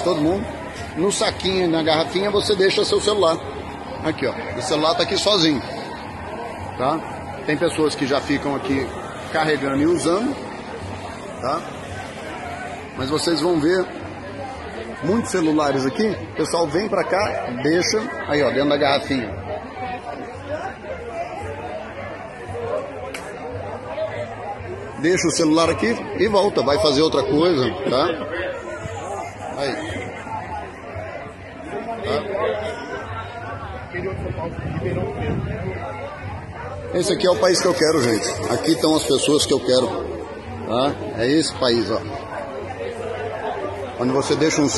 todo mundo. No saquinho, na garrafinha, você deixa seu celular. Aqui, ó. O celular tá aqui sozinho. Tá? Tem pessoas que já ficam aqui carregando e usando. Tá? Mas vocês vão ver muitos celulares aqui. O pessoal vem pra cá, deixa. Aí, ó, dentro da garrafinha. Deixa o celular aqui e volta. Vai fazer outra coisa, tá? Aí. Tá? Esse aqui é o país que eu quero, gente. Aqui estão as pessoas que eu quero. Tá? É esse país, ó. Onde você deixa um